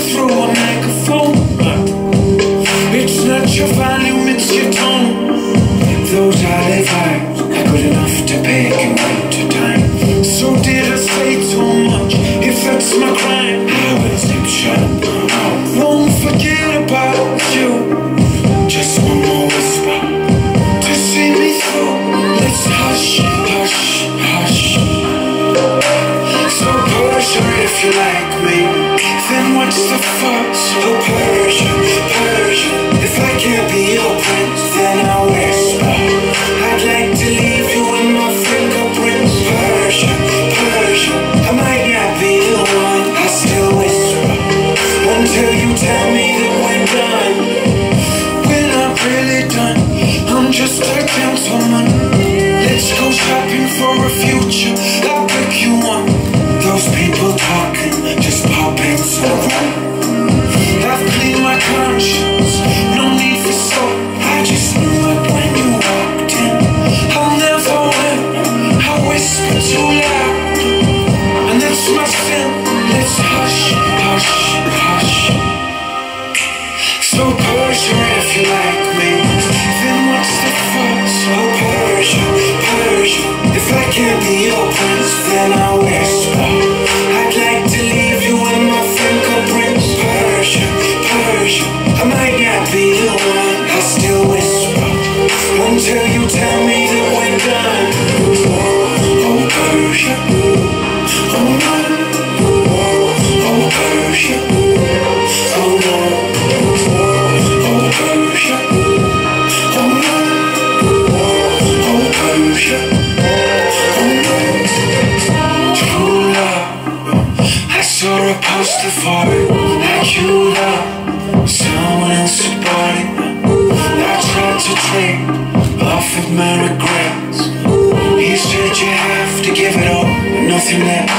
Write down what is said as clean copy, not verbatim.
through a microphone. It's not your volume, it's your tone. Those are the vibes, not good enough to pick in winter time. So did I say too much? If that's my crime, I will keep shut up. Won't forget about you. Just one more whisper to see me through. Let's hush, hush, hush. So Persia, if you like me, then what's the fuss? Oh Persia, Persia, if I can't be your prince, then I'll whisper. I'd like to leave you in my fingerprints. Persia, Persia, I might not be the one, I still whisper until you tell me that we're done. We're not really done, I'm just a gentleman. Let's go shopping for a future, I'll pick you one. Those people talking, just pop into the room. I've cleaned my conscience, no need for soap. I just knew it when you walked in. I'll never win, I whisper too loud, and that's my sin. Let's hush, hush, hush. So Persia, if you like me, then what's the fuss? Oh Persia, Persia, if I can't be your prince, then I'll whisper. I'd like to leave you in my fingerprints. Persia, Persia, I might not be the one, I still whisper until you tell me that we're done. Oh Persia, oh no, oh Persia, oh no, oh Persia, oh no, oh Persia, oh no. True love, I saw a poster for it, like you love someone else had bought it. I tried to trade, offered my regrets. He said you have to give it all and nothing less.